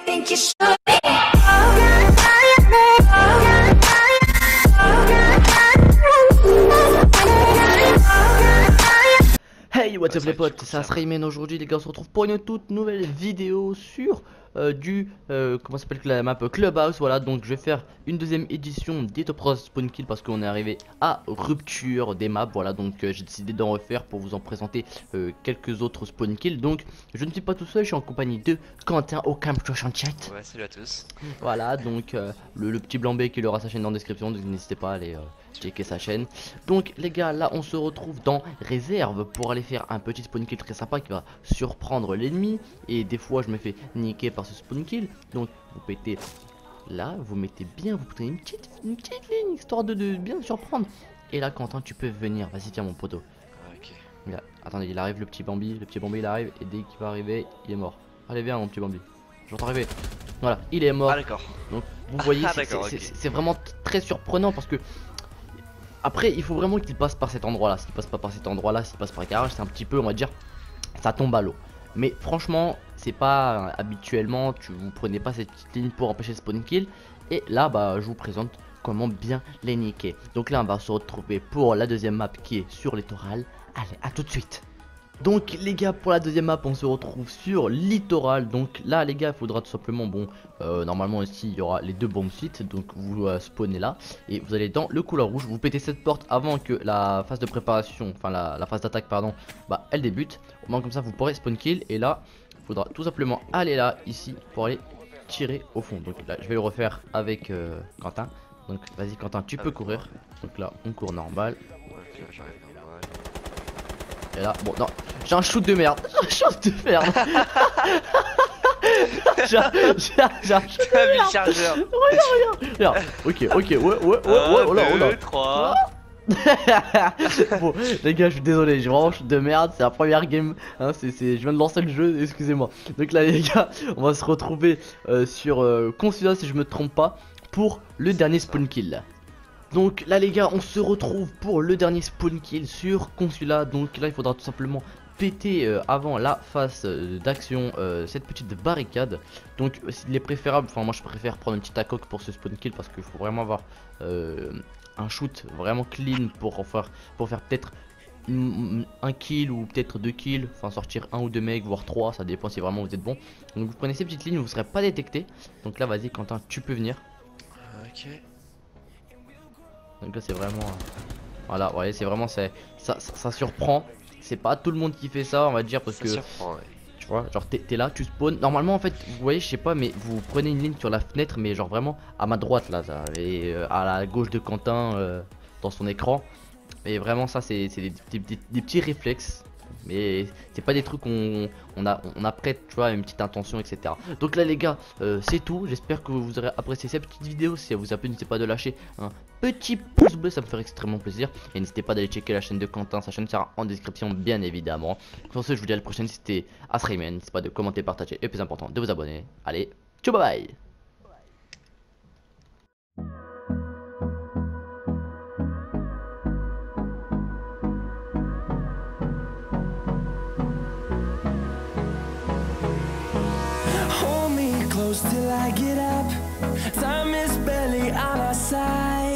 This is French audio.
think you should be. Hey, what's up les potes, c'est Rayman. Aujourd'hui les gars, on se retrouve pour une toute nouvelle vidéo sur comment s'appelle la map Clubhouse. Voilà, donc je vais faire une deuxième édition des Top Pro Spawn Kill parce qu'on est arrivé à rupture des maps. Voilà, donc j'ai décidé d'en refaire pour vous en présenter quelques autres Spawn Kill. Donc je ne suis pas tout seul, je suis en compagnie de Quentin au Camp chat. Ouais, salut à tous. Voilà, donc le petit Blambé qui aura sa chaîne dans la description, donc n'hésitez pas à aller checker sa chaîne. Donc les gars, là on se retrouve dans réserve pour aller faire un petit spawn kill très sympa qui va surprendre l'ennemi. Et des fois je me fais niquer par ce spawn kill. Donc vous pétez là, vous mettez bien, vous prenez une petite ligne histoire de bien surprendre. Et là Quentin, tu peux venir, vas-y tiens mon poteau. Ok. Là, attendez, il arrive le petit Bambi il arrive et dès qu'il va arriver il est mort. Allez viens mon petit Bambi, j'entends arriver. Voilà, il est mort. Ah d'accord. Donc vous voyez, c'est vraiment très surprenant parce que après il faut vraiment qu'il passe par cet endroit là. S'il passe pas par cet endroit là, s'il passe par le garage, c'est un petit peu, on va dire, ça tombe à l'eau. Mais franchement c'est pas habituellement, vous prenez pas cette petite ligne pour empêcher le spawn kill. Et là bah je vous présente comment bien les niquer. Donc là on va se retrouver pour la deuxième map qui est sur littoral. Allez, à tout de suite. Donc les gars, pour la deuxième map on se retrouve sur littoral. Donc là les gars, il faudra tout simplement, bon normalement ici il y aura les deux bombes sites. Donc vous spawnez là et vous allez dans le couloir rouge. Vous pétez cette porte avant que la phase de préparation, enfin la phase d'attaque pardon, bah elle débute. Au moins comme ça vous pourrez spawn kill. Et là il faudra tout simplement aller là, ici, pour aller tirer au fond. Donc là je vais le refaire avec Quentin. Donc vas-y Quentin, tu peux courir. Donc là on court normal. Ok, j'arrive normal. Et là, bon, non, j'ai un shoot de merde. J'ai un shoot de merde. J'ai un shoot de merde. Chargeur. Regarde. Ok, ouais, oh là, 2, 3. Bon, les gars, je suis désolé, j'ai vraiment un shoot de merde. C'est la première game, hein, je viens de lancer le jeu, excusez-moi. Donc là, les gars, on va se retrouver sur Consula, si je me trompe pas, pour le dernier spawn kill. Donc là les gars, on se retrouve pour le dernier spawn kill sur Consula. Donc là il faudra tout simplement péter avant la phase d'action cette petite barricade. Donc il est préférable, enfin moi je préfère prendre une petite ACOG pour ce spawn kill parce qu'il faut vraiment avoir un shoot vraiment clean pour faire peut-être un kill ou peut-être 2 kills, enfin sortir 1 ou 2 mecs voire 3, ça dépend si vraiment vous êtes bon. Donc vous prenez ces petites lignes, vous ne serez pas détecté. Donc là vas-y Quentin, tu peux venir. Ok. Donc là c'est vraiment voilà, vous voyez, c'est vraiment ça surprend. C'est pas tout le monde qui fait ça, on va dire, parce que surprend, ouais. tu vois, genre t'es là, tu spawns. Normalement en fait, vous voyez, je sais pas, mais vous prenez une ligne sur la fenêtre, mais genre vraiment à ma droite là, ça, et à la gauche de Quentin dans son écran. Et vraiment ça c'est des petits réflexes. Mais c'est pas des trucs qu'on apprête, tu vois, une petite intention, etc. Donc là les gars, c'est tout. J'espère que vous aurez apprécié cette petite vidéo. Si elle vous a plu, n'hésitez pas de lâcher un petit pouce bleu, ça me ferait extrêmement plaisir. Et n'hésitez pas d'aller checker la chaîne de Quentin, sa chaîne sera en description bien évidemment. Sur ce, je vous dis à la prochaine, c'était Rayman. N'hésitez pas de commenter, partager et plus important de vous abonner. Allez, ciao, bye bye. Till I get up, time is barely on our side.